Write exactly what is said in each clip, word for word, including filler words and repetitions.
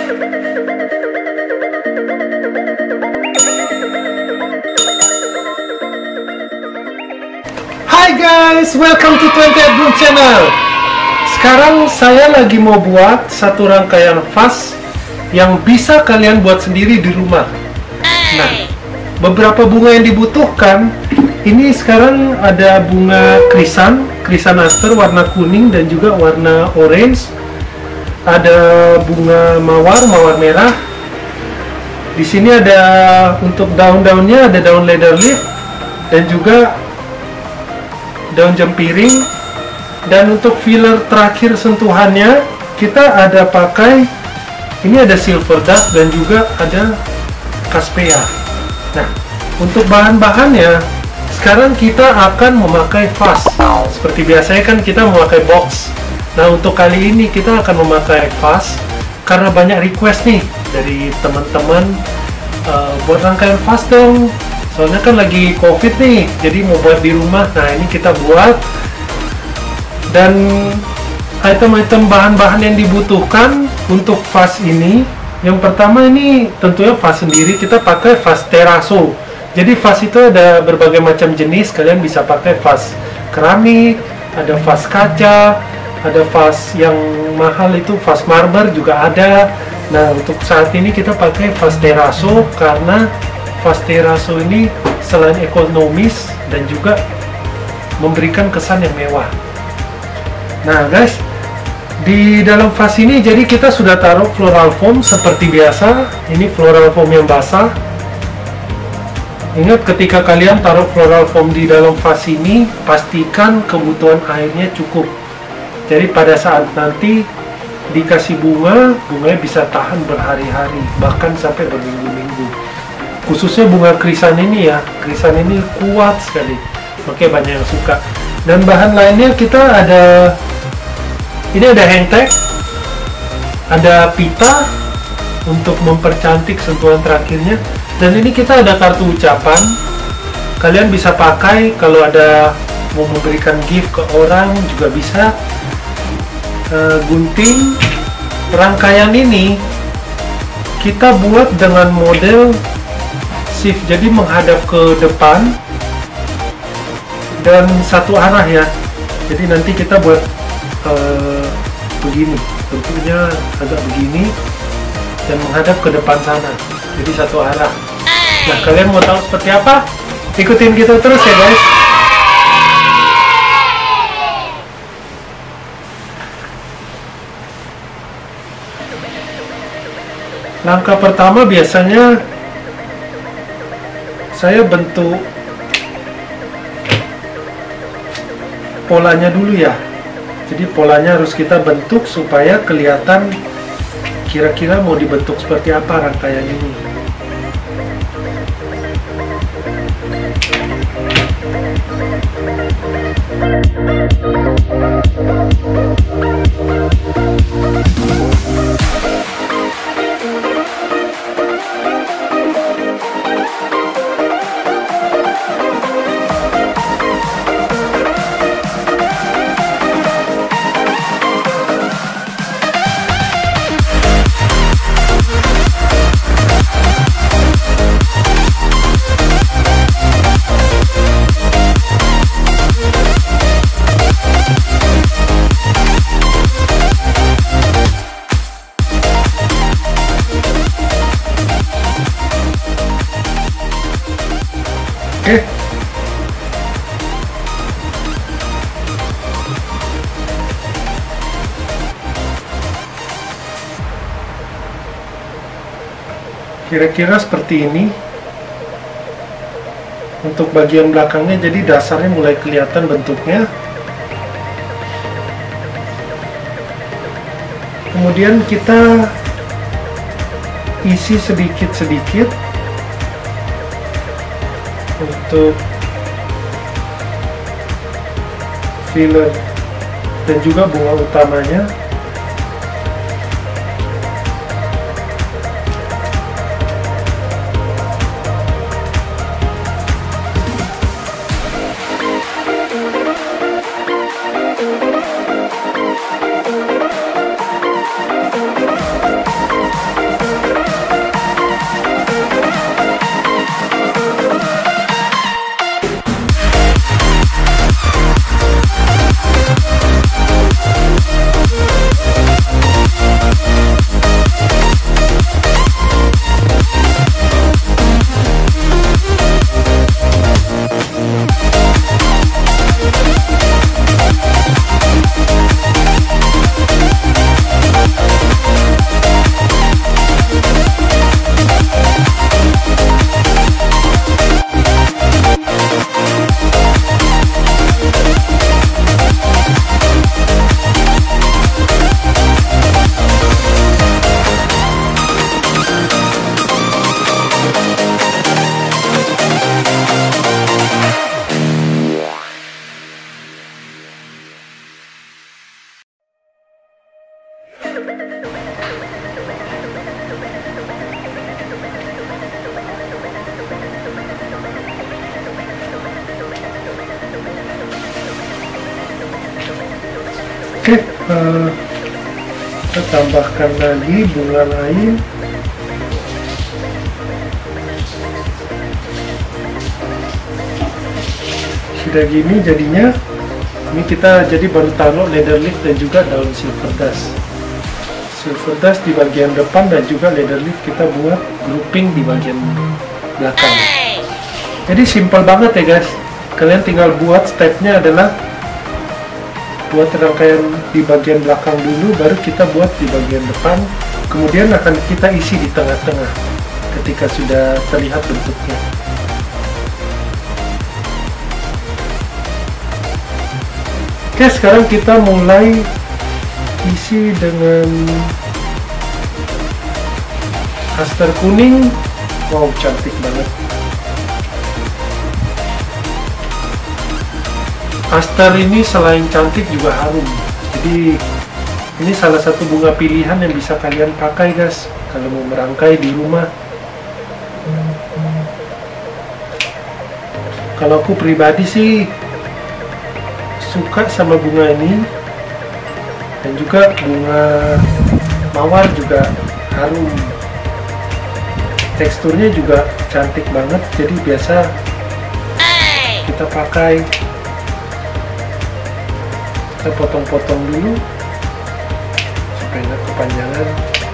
Hai guys, welcome to twenty eight Bloom Channel. Sekarang saya lagi mau buat satu rangkaian vas yang bisa kalian buat sendiri di rumah. Nah, beberapa bunga yang dibutuhkan ini sekarang ada bunga krisan, krisan aster warna kuning dan juga warna orange. Ada bunga mawar, mawar merah. Di sini ada untuk daun-daunnya ada daun leather leaf dan juga daun jempiring. Dan untuk filler terakhir sentuhannya kita ada pakai ini ada silver dust dan juga ada caspea. Nah, untuk bahan-bahannya sekarang kita akan memakai vas. Seperti biasanya kan kita memakai box. Nah, untuk kali ini kita akan memakai vas karena banyak request nih dari teman-teman, uh, buat rangkaian vas dong. Soalnya kan lagi covid nih, jadi mau buat di rumah. Nah, ini kita buat. Dan item-item bahan-bahan yang dibutuhkan untuk vas ini, yang pertama ini tentunya vas sendiri, kita pakai vas Terrazzo. Jadi vas itu ada berbagai macam jenis, kalian bisa pakai vas keramik, ada vas kaca, ada vas yang mahal itu vas marmer juga ada. Nah, untuk saat ini kita pakai vas Terrazzo karena vas Terrazzo ini selain ekonomis dan juga memberikan kesan yang mewah. Nah guys, di dalam vas ini jadi kita sudah taruh floral foam seperti biasa. Ini floral foam yang basah. Ingat, ketika kalian taruh floral foam di dalam vas ini, pastikan kebutuhan airnya cukup. Jadi pada saat nanti dikasih bunga, bunganya bisa tahan berhari-hari, bahkan sampai berminggu-minggu. Khususnya bunga krisan ini ya, krisan ini kuat sekali, makanya banyak yang suka. Dan bahan lainnya kita ada, ini ada hang tag, ada pita untuk mempercantik sentuhan terakhirnya, dan ini kita ada kartu ucapan. Kalian bisa pakai kalau ada mau memberikan gift ke orang juga bisa. Uh, gunting rangkaian ini kita buat dengan model shift, jadi menghadap ke depan dan satu arah ya. Jadi nanti kita buat uh, begini, bentuknya agak begini dan menghadap ke depan sana, jadi satu arah. Nah, kalian mau tahu seperti apa? Ikutin kita terus ya guys. Langkah pertama biasanya saya bentuk polanya dulu ya. Jadi polanya harus kita bentuk supaya kelihatan kira-kira mau dibentuk seperti apa rangkaian ini. Oke. Kira-kira seperti ini. Untuk bagian belakangnya jadi dasarnya mulai kelihatan bentuknya. Kemudian kita isi sedikit-sedikit untuk filler dan juga bunga utamanya. Oke, uh, kita tambahkan lagi bunga lain. Sudah gini jadinya. Ini kita jadi baru taruh leather leaf dan juga daun silver dust. Silver dust di bagian depan dan juga leather leaf kita buat grouping di bagian belakang. Jadi simple banget ya guys. Kalian tinggal buat stepnya adalah buat rangkaian di bagian belakang dulu, baru kita buat di bagian depan, kemudian akan kita isi di tengah-tengah ketika sudah terlihat bentuknya. Oke, sekarang kita mulai isi dengan aster kuning. Wow, cantik banget. Aster ini selain cantik juga harum. Jadi ini salah satu bunga pilihan yang bisa kalian pakai guys kalau mau merangkai di rumah. Kalau aku pribadi sih suka sama bunga ini, dan juga bunga mawar juga harum. Teksturnya juga cantik banget, jadi biasa kita pakai. Kita potong-potong dulu supaya nggak kepanjangan.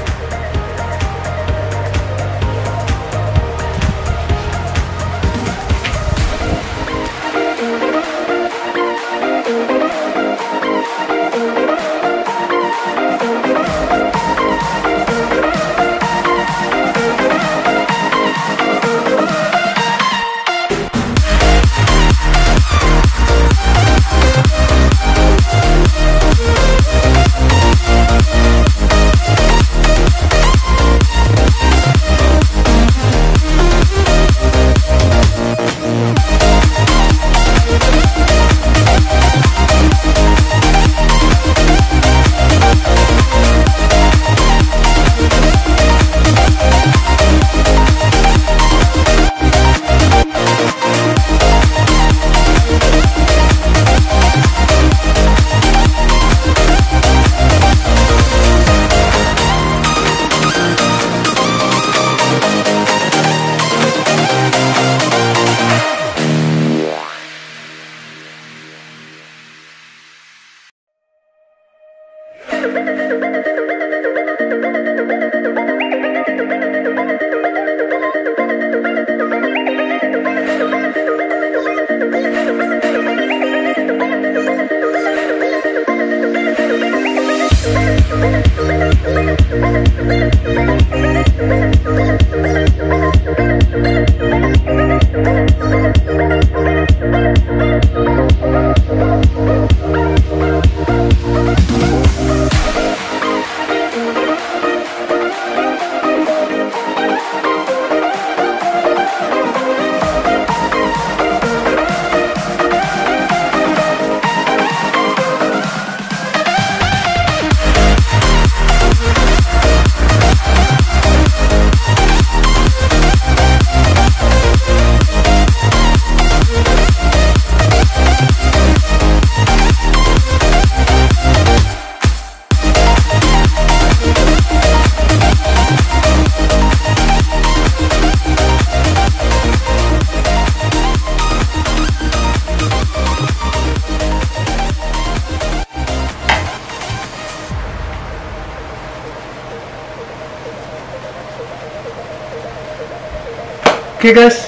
Oke guys,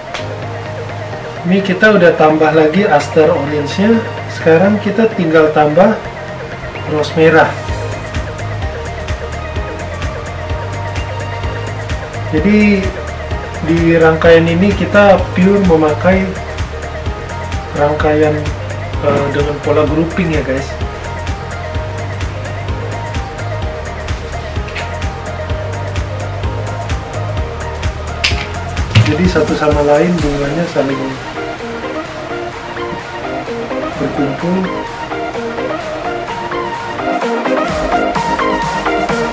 ini kita udah tambah lagi aster orange-nya. Sekarang kita tinggal tambah rose merah. Jadi di rangkaian ini kita pure memakai rangkaian uh, dengan pola grouping ya guys. Jadi satu sama lain bunganya saling berkumpul.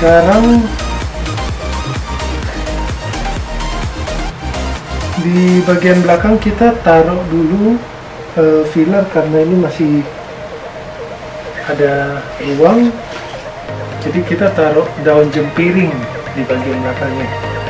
Sekarang di bagian belakang kita taruh dulu uh, filler karena ini masih ada ruang, jadi kita taruh daun jempiring di bagian belakangnya.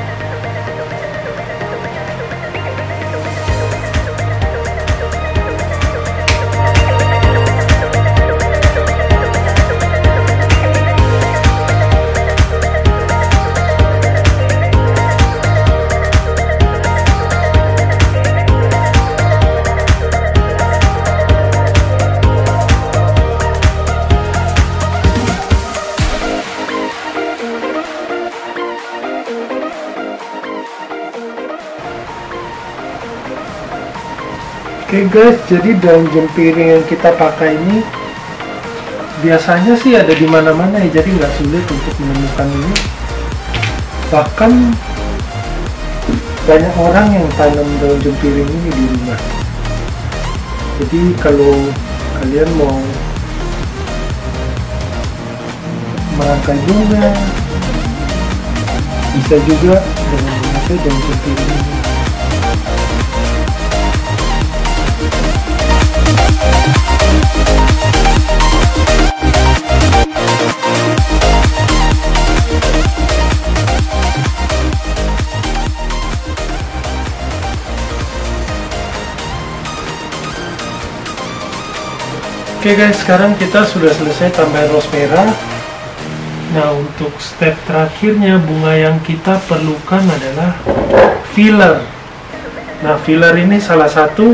Oke guys, jadi daun jempiring yang kita pakai ini biasanya sih ada di mana-mana ya, jadi nggak sulit untuk menemukan ini. Bahkan banyak orang yang tanam daun jempiring ini di rumah. Jadi kalau kalian mau merangkai bunga, bisa juga dengan memakai daun jempiring ini. Oke guys, sekarang kita sudah selesai tambah rose merah. Nah, untuk step terakhirnya bunga yang kita perlukan adalah filler. Nah, filler ini salah satu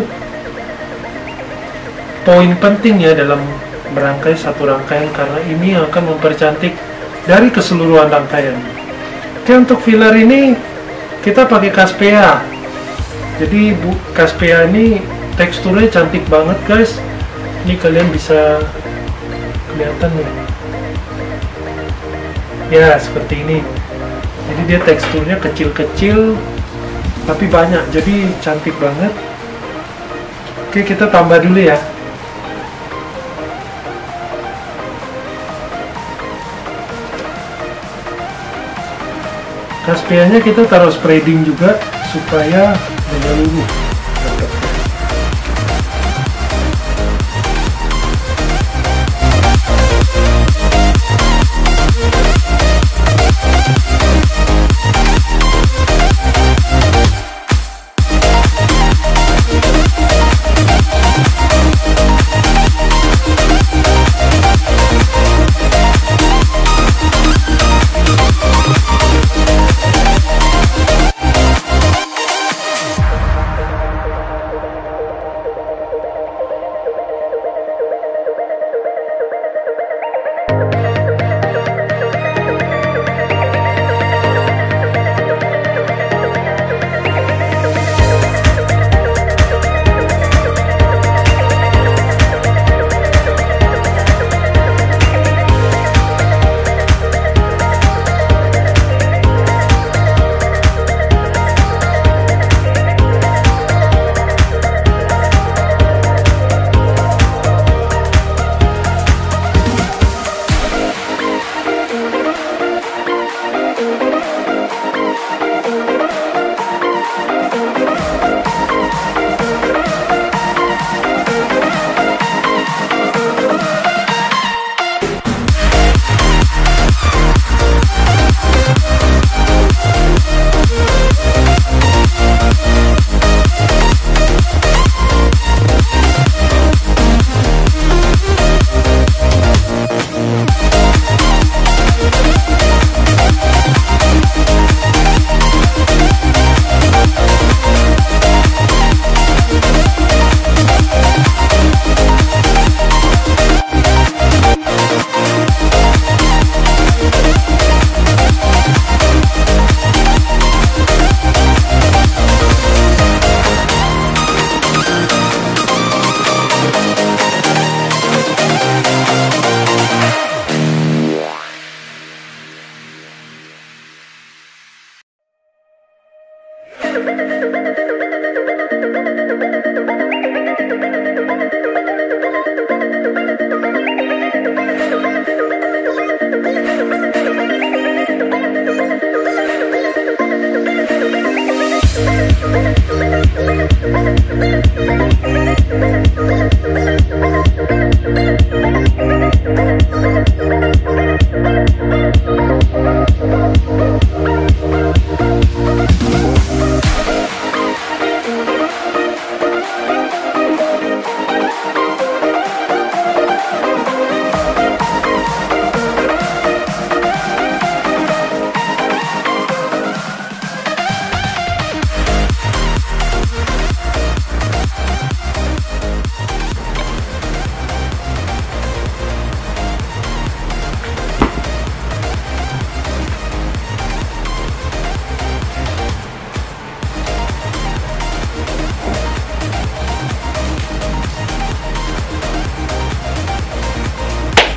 poin penting ya dalam merangkai satu rangkaian, karena ini akan mempercantik dari keseluruhan rangkaian. Oke, untuk filler ini kita pakai Caspea. Jadi bu, Caspea ini teksturnya cantik banget guys. Ini kalian bisa kelihatan nih ya, seperti ini. Jadi dia teksturnya kecil-kecil tapi banyak, jadi cantik banget. Oke, kita tambah dulu ya. Caspeanya kita taruh spreading juga supaya menyeluruh.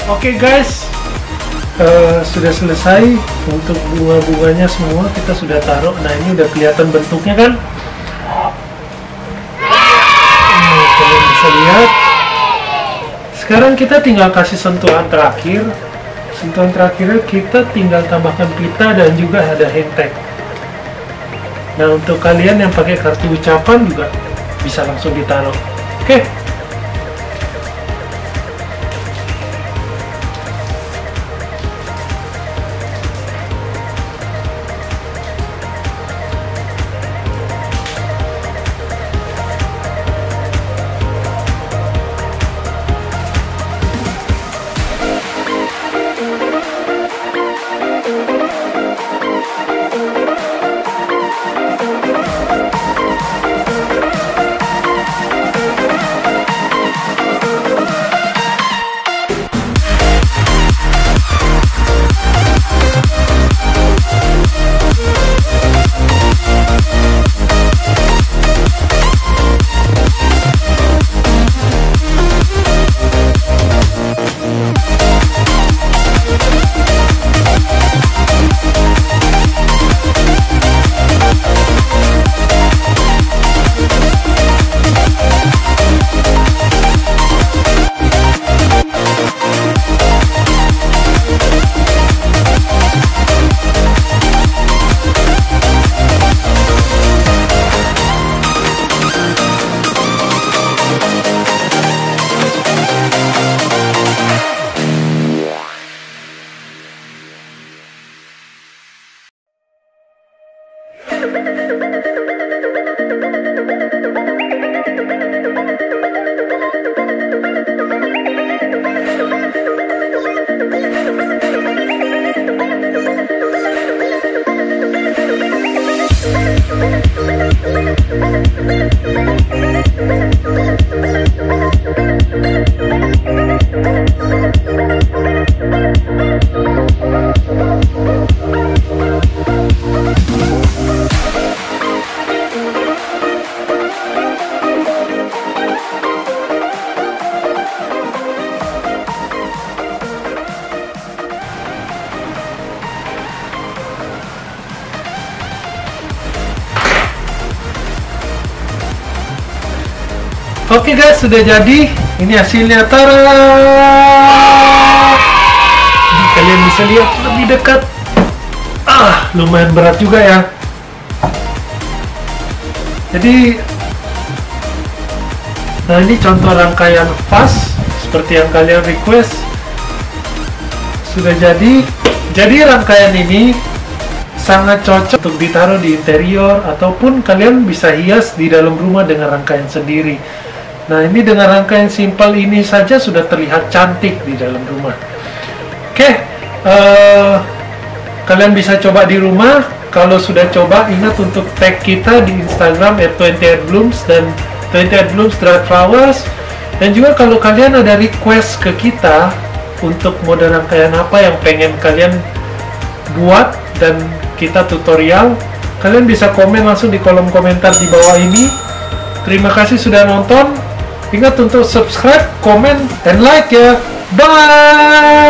Oke guys, uh, sudah selesai untuk bunga-bunganya semua kita sudah taruh. Nah ini udah kelihatan bentuknya kan? Ini kalian bisa lihat. Sekarang kita tinggal kasih sentuhan terakhir. Sentuhan terakhirnya kita tinggal tambahkan pita dan juga ada hand tag. Nah untuk kalian yang pakai kartu ucapan juga bisa langsung ditaruh. Oke. Oke guys, sudah jadi. Ini hasilnya, tara. Jadi kalian bisa lihat lebih dekat. Ah, lumayan berat juga ya. Jadi, nah ini contoh rangkaian vas seperti yang kalian request. Sudah jadi. Jadi rangkaian ini sangat cocok untuk ditaruh di interior ataupun kalian bisa hias di dalam rumah dengan rangkaian sendiri. Nah ini dengan rangkaian simpel ini saja sudah terlihat cantik di dalam rumah. Oke, uh, kalian bisa coba di rumah. Kalau sudah coba, ingat untuk tag kita di Instagram at twenty eight blooms dan twenty eight blooms dried flowers. Dan juga kalau kalian ada request ke kita untuk mode rangkaian apa yang pengen kalian buat dan kita tutorial, kalian bisa komen langsung di kolom komentar di bawah ini. Terima kasih sudah nonton. Ingat untuk subscribe, komen, dan like ya. Bye!